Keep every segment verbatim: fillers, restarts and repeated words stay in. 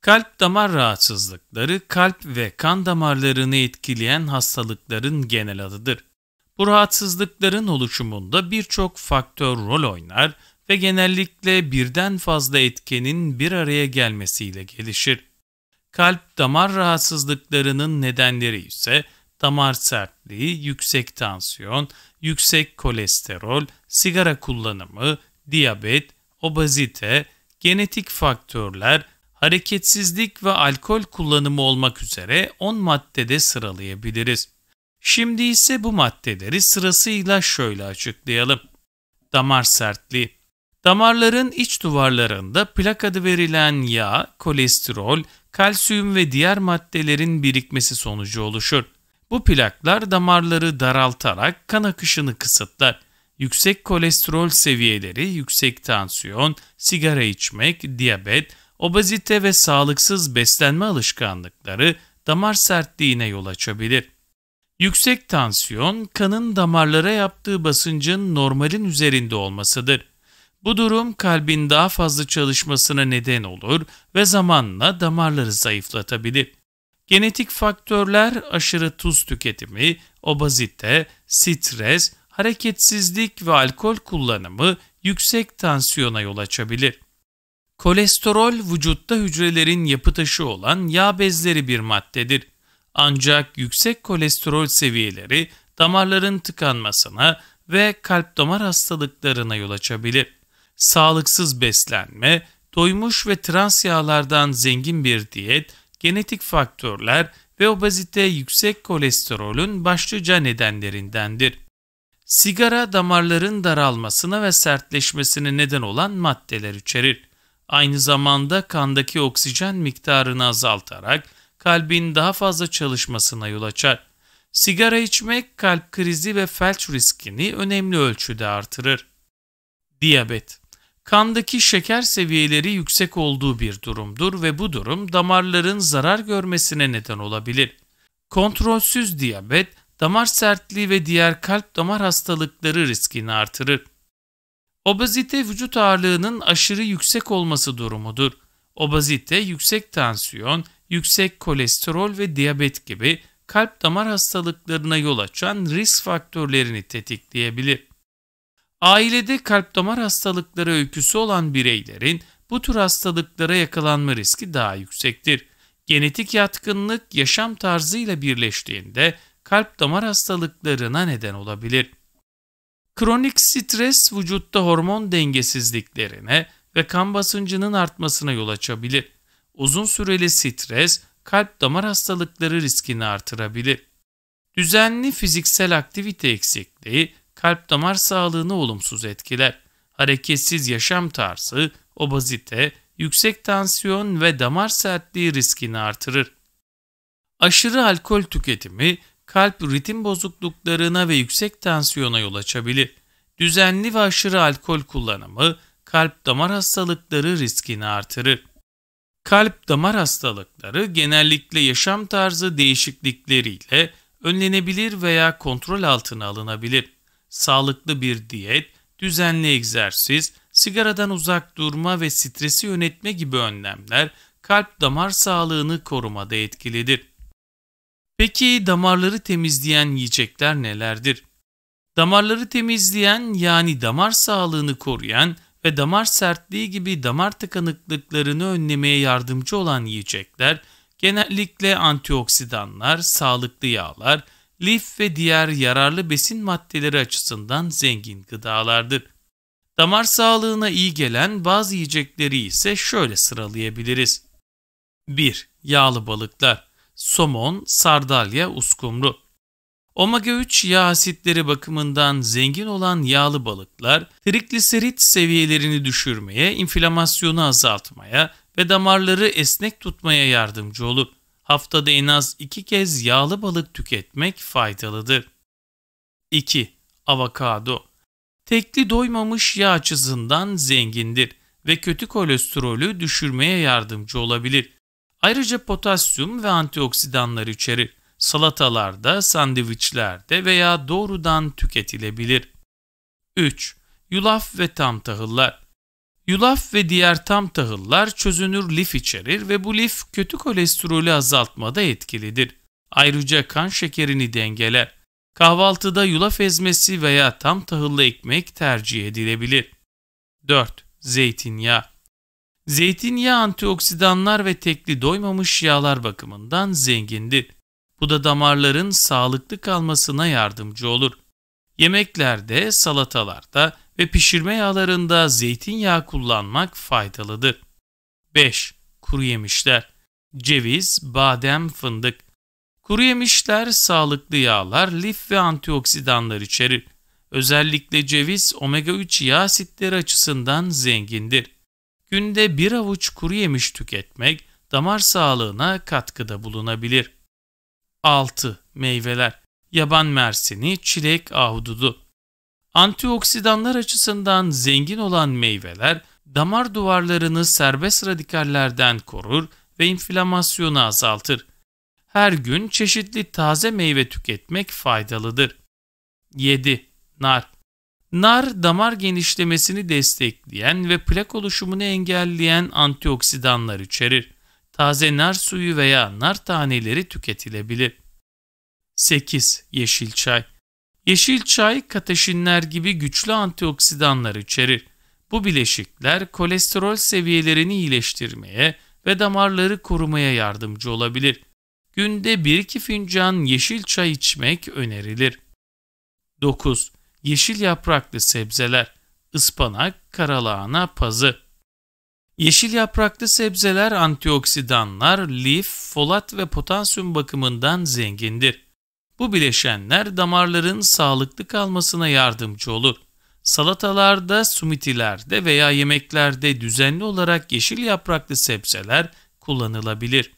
Kalp damar rahatsızlıkları, kalp ve kan damarlarını etkileyen hastalıkların genel adıdır. Bu rahatsızlıkların oluşumunda birçok faktör rol oynar ve genellikle birden fazla etkenin bir araya gelmesiyle gelişir. Kalp damar rahatsızlıklarının nedenleri ise damar sertliği, yüksek tansiyon, yüksek kolesterol, sigara kullanımı, diyabet, obezite, genetik faktörler, hareketsizlik ve alkol kullanımı olmak üzere on maddede sıralayabiliriz. Şimdi ise bu maddeleri sırasıyla şöyle açıklayalım. Damar sertliği. Damarların iç duvarlarında plak adı verilen yağ, kolesterol, kalsiyum ve diğer maddelerin birikmesi sonucu oluşur. Bu plaklar damarları daraltarak kan akışını kısıtlar. Yüksek kolesterol seviyeleri, yüksek tansiyon, sigara içmek, diyabet, obezite ve sağlıksız beslenme alışkanlıkları damar sertliğine yol açabilir. Yüksek tansiyon, kanın damarlara yaptığı basıncın normalin üzerinde olmasıdır. Bu durum kalbin daha fazla çalışmasına neden olur ve zamanla damarları zayıflatabilir. Genetik faktörler aşırı tuz tüketimi, obezite, stres, hareketsizlik ve alkol kullanımı yüksek tansiyona yol açabilir. Kolesterol vücutta hücrelerin yapı taşı olan yağ bezleri bir maddedir. Ancak yüksek kolesterol seviyeleri damarların tıkanmasına ve kalp damar hastalıklarına yol açabilir. Sağlıksız beslenme, doymuş ve trans yağlardan zengin bir diyet, genetik faktörler ve obezite yüksek kolesterolün başlıca nedenlerindendir. Sigara damarların daralmasına ve sertleşmesine neden olan maddeler içerir. Aynı zamanda kandaki oksijen miktarını azaltarak kalbin daha fazla çalışmasına yol açar. Sigara içmek kalp krizi ve felç riskini önemli ölçüde artırır. Diyabet. Kandaki şeker seviyeleri yüksek olduğu bir durumdur ve bu durum damarların zarar görmesine neden olabilir. Kontrolsüz diyabet, damar sertliği ve diğer kalp damar hastalıkları riskini artırır. Obezite vücut ağırlığının aşırı yüksek olması durumudur. Obezite, yüksek tansiyon, yüksek kolesterol ve diyabet gibi kalp damar hastalıklarına yol açan risk faktörlerini tetikleyebilir. Ailede kalp damar hastalıkları öyküsü olan bireylerin bu tür hastalıklara yakalanma riski daha yüksektir. Genetik yatkınlık yaşam tarzıyla birleştiğinde kalp damar hastalıklarına neden olabilir. Kronik stres vücutta hormon dengesizliklerine ve kan basıncının artmasına yol açabilir. Uzun süreli stres kalp damar hastalıkları riskini artırabilir. Düzenli fiziksel aktivite eksikliği kalp damar sağlığını olumsuz etkiler. Hareketsiz yaşam tarzı, obezite, yüksek tansiyon ve damar sertliği riskini artırır. Aşırı alkol tüketimi kalp ritim bozukluklarına ve yüksek tansiyona yol açabilir. Düzenli ve aşırı alkol kullanımı kalp damar hastalıkları riskini artırır. Kalp damar hastalıkları genellikle yaşam tarzı değişiklikleriyle önlenebilir veya kontrol altına alınabilir. Sağlıklı bir diyet, düzenli egzersiz, sigaradan uzak durma ve stresi yönetme gibi önlemler kalp damar sağlığını korumada etkilidir. Peki damarları temizleyen yiyecekler nelerdir? Damarları temizleyen yani damar sağlığını koruyan ve damar sertliği gibi damar tıkanıklıklarını önlemeye yardımcı olan yiyecekler genellikle antioksidanlar, sağlıklı yağlar, lif ve diğer yararlı besin maddeleri açısından zengin gıdalardır. Damar sağlığına iyi gelen bazı yiyecekleri ise şöyle sıralayabiliriz. bir. Yağlı balıklar. Somon, sardalya, uskumru. omega üç yağ asitleri bakımından zengin olan yağlı balıklar, trigliserit seviyelerini düşürmeye, inflamasyonu azaltmaya ve damarları esnek tutmaya yardımcı olur. Haftada en az iki kez yağlı balık tüketmek faydalıdır. iki. Avokado. Tekli doymamış yağ açısından zengindir ve kötü kolesterolü düşürmeye yardımcı olabilir. Ayrıca potasyum ve antioksidanlar içerir. Salatalarda, sandviçlerde veya doğrudan tüketilebilir. üç. Yulaf ve tam tahıllar. Yulaf ve diğer tam tahıllar çözünür lif içerir ve bu lif kötü kolesterolü azaltmada etkilidir. Ayrıca kan şekerini dengeler. Kahvaltıda yulaf ezmesi veya tam tahıllı ekmek tercih edilebilir. dört. Zeytinyağı. Zeytinyağı antioksidanlar ve tekli doymamış yağlar bakımından zengindir. Bu da damarların sağlıklı kalmasına yardımcı olur. Yemeklerde, salatalarda ve pişirme yağlarında zeytinyağı kullanmak faydalıdır. beş. Kuru yemişler. Ceviz, badem, fındık. Kuru yemişler sağlıklı yağlar, lif ve antioksidanlar içerir. Özellikle ceviz omega üç yağ asitleri açısından zengindir. Günde bir avuç kuru yemiş tüketmek damar sağlığına katkıda bulunabilir. altı. Meyveler. Yaban mersini, çilek, ahududu. Antioksidanlar açısından zengin olan meyveler damar duvarlarını serbest radikallerden korur ve inflamasyonu azaltır. Her gün çeşitli taze meyve tüketmek faydalıdır. yedi. Nar. Nar, damar genişlemesini destekleyen ve plak oluşumunu engelleyen antioksidanlar içerir. Taze nar suyu veya nar taneleri tüketilebilir. sekiz. Yeşil çay. Yeşil çay, kateşinler gibi güçlü antioksidanlar içerir. Bu bileşikler kolesterol seviyelerini iyileştirmeye ve damarları korumaya yardımcı olabilir. Günde bir iki fincan yeşil çay içmek önerilir. dokuz. Yeşil yapraklı sebzeler. Ispanak, karalahana, pazı. Yeşil yapraklı sebzeler antioksidanlar, lif, folat ve potasyum bakımından zengindir. Bu bileşenler damarların sağlıklı kalmasına yardımcı olur. Salatalarda, smoothielerde veya yemeklerde düzenli olarak yeşil yapraklı sebzeler kullanılabilir.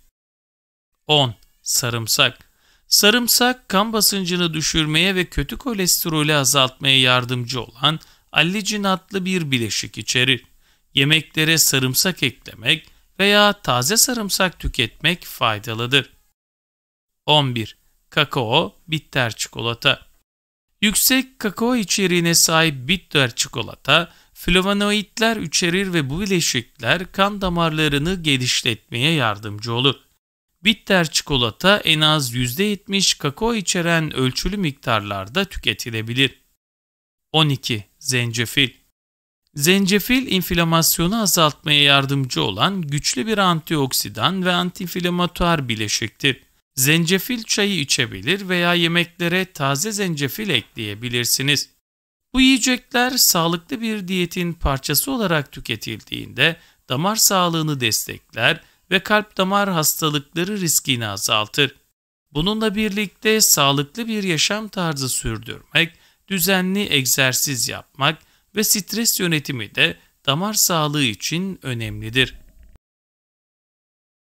on. Sarımsak. Sarımsak, kan basıncını düşürmeye ve kötü kolesterolü azaltmaya yardımcı olan allicin adlı bir bileşik içerir. Yemeklere sarımsak eklemek veya taze sarımsak tüketmek faydalıdır. on bir. Kakao, bitter çikolata. Yüksek kakao içeriğine sahip bitter çikolata, flavonoidler içerir ve bu bileşikler kan damarlarını genişletmeye yardımcı olur. Bitter çikolata en az yüzde yetmiş kakao içeren ölçülü miktarlarda tüketilebilir. on iki. Zencefil. Zencefil, inflamasyonu azaltmaya yardımcı olan güçlü bir antioksidan ve antiinflamatuar bileşiktir. Zencefil çayı içebilir veya yemeklere taze zencefil ekleyebilirsiniz. Bu yiyecekler sağlıklı bir diyetin parçası olarak tüketildiğinde damar sağlığını destekler ve kalp damar hastalıkları riskini azaltır. Bununla birlikte sağlıklı bir yaşam tarzı sürdürmek, düzenli egzersiz yapmak ve stres yönetimi de damar sağlığı için önemlidir.